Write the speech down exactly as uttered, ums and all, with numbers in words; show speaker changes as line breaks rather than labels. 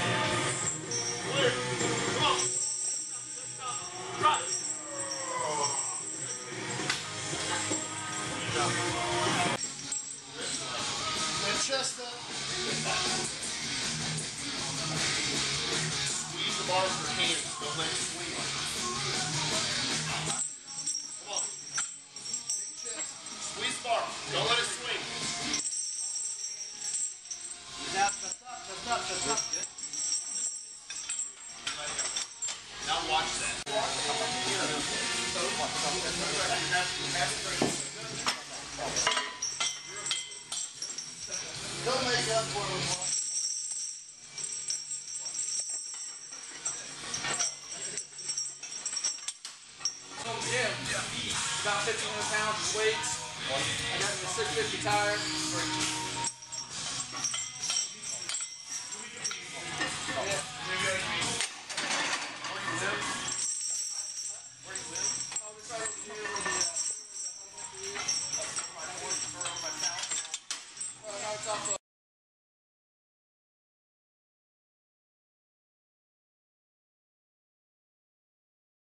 Chest up. Squeeze the bar with your hands. Don't let it swing. Come on. Big chest. Squeeze the bar. Don't let it swing.
Now, that's up, that's up, that's up. Good.
Now watch that. Don't make up for it.
So gym, about fifteen hundred pounds of weights. I got in the six fifty tire.